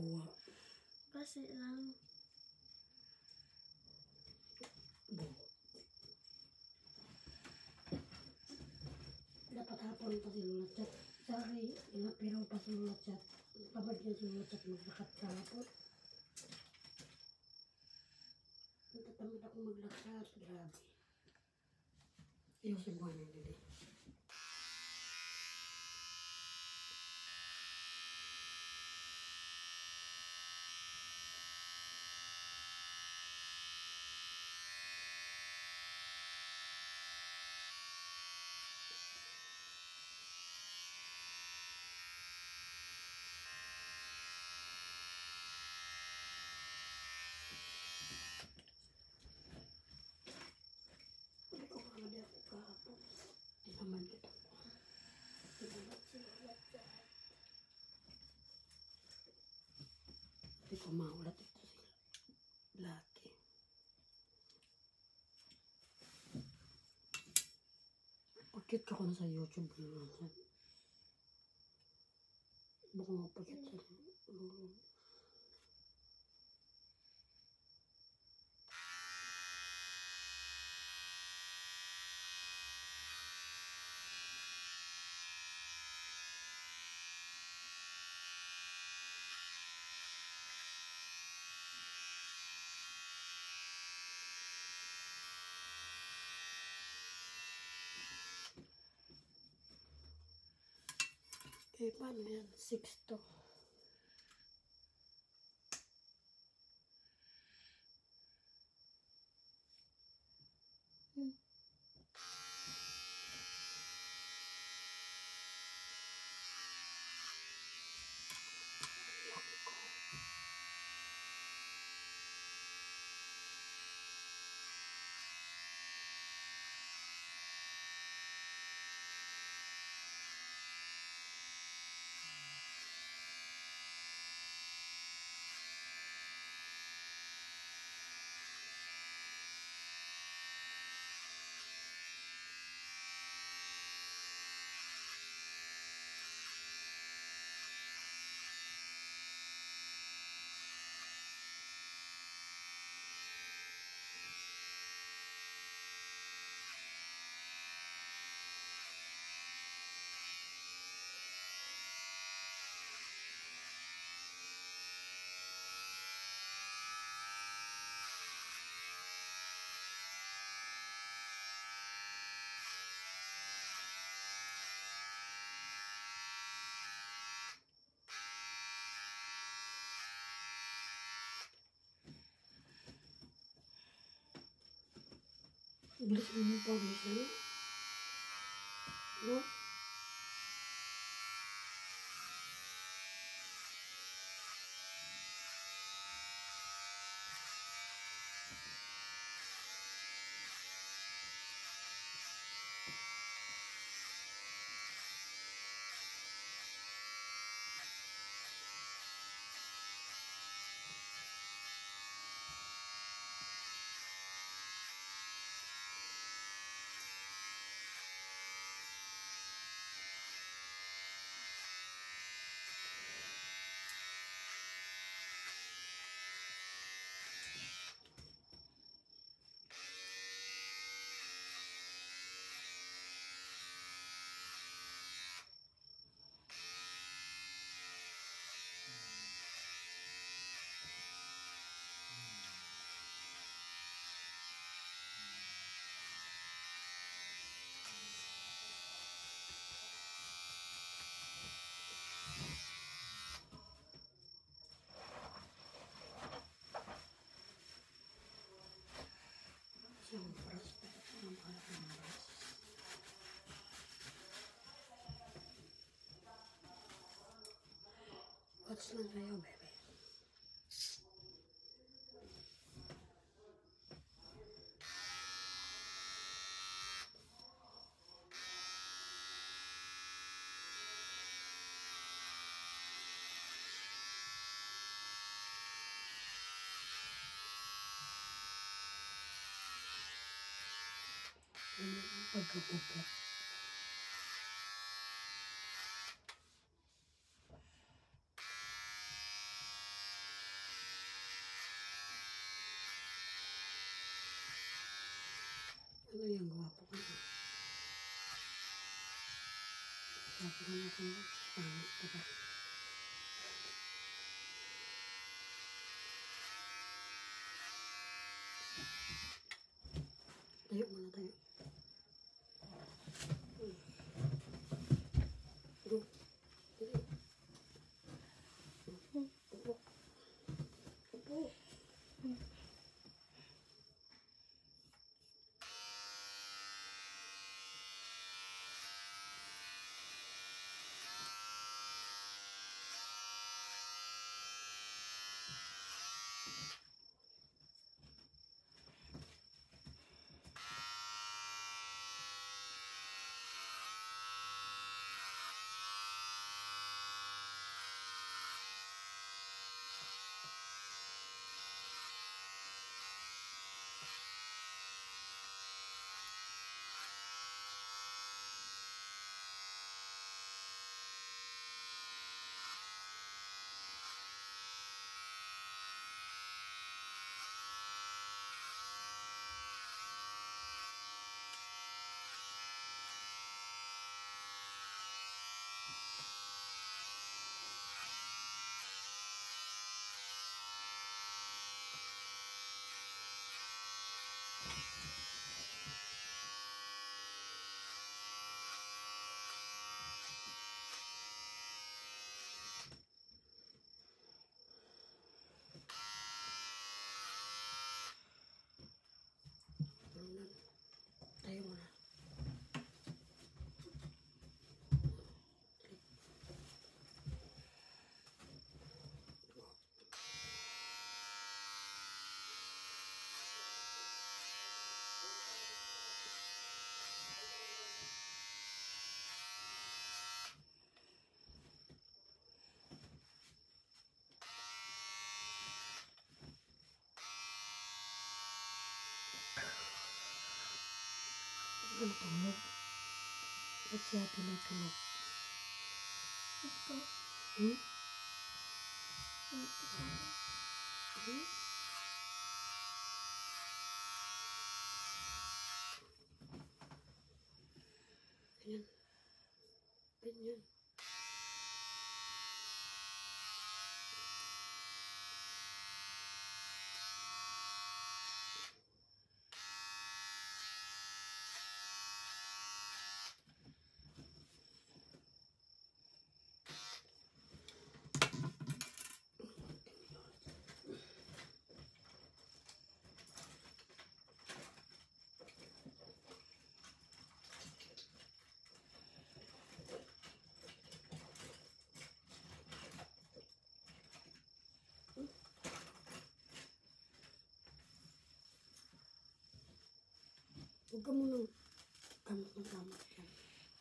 buwa. Kasi lang. Buwa. Dapat hapon pa si Lola Chat. Sorry, inapiraw pa si Lola Chat. Pabad niya si Lola Chat maglakat sa hapon. Natatamad ako maglakat. Grabe. Yung si Buwan yung dili. Hindi ako kahapon. Tinaman kita ko. Tinaman si Lola Chat. Hindi ko maulat ito sila. Laki. Pagkit ka ko na sa YouTube yun. Baka mapagkit sa Lolo. Eh, paano yan? 6 to. Bilis mo pa bilis no? Sombras, pero sombras. Watch lang kayo, bebe. Pagkapupo. Ang gwapo ka na. Gwapo ka na ako. Pangit ka ba? Tayo muna tayo. Go. Upo. Upo. Tayo muna. Ang tulog. Ba't siya tinutulog? Ito. Hmm? Ito. Hmm? Ganyan. Ganyan. Huwag ka munang kamot ng kamot yan.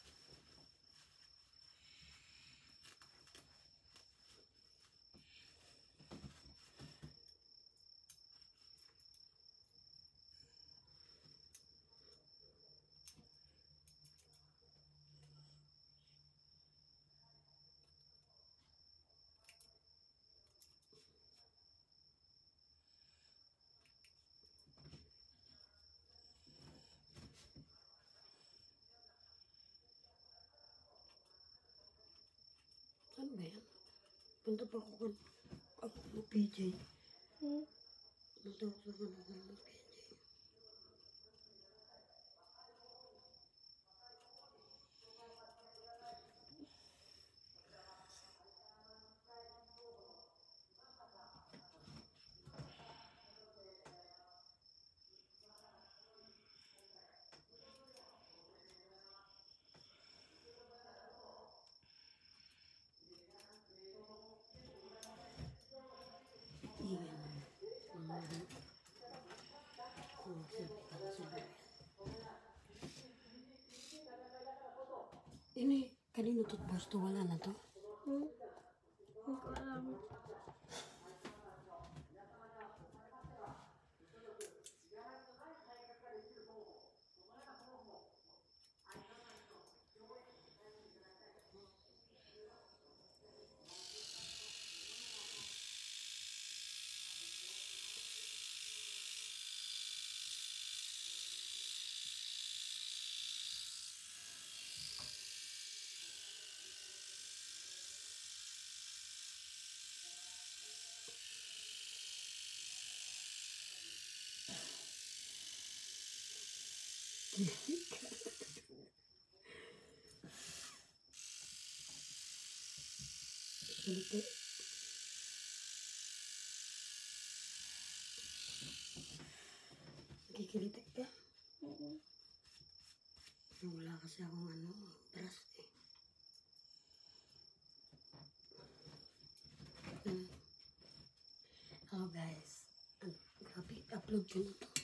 Saan ba yan? Punta pa ako kan ako PJ. Punta ako sa kanang PJ. Ini kanino toothbrush to? Wala na to? Hindi ko alam. Kiliti. Kikiliti ka? Oo. Wala kasi akong brush eh. Hello guys. Grabe, upload ko na to.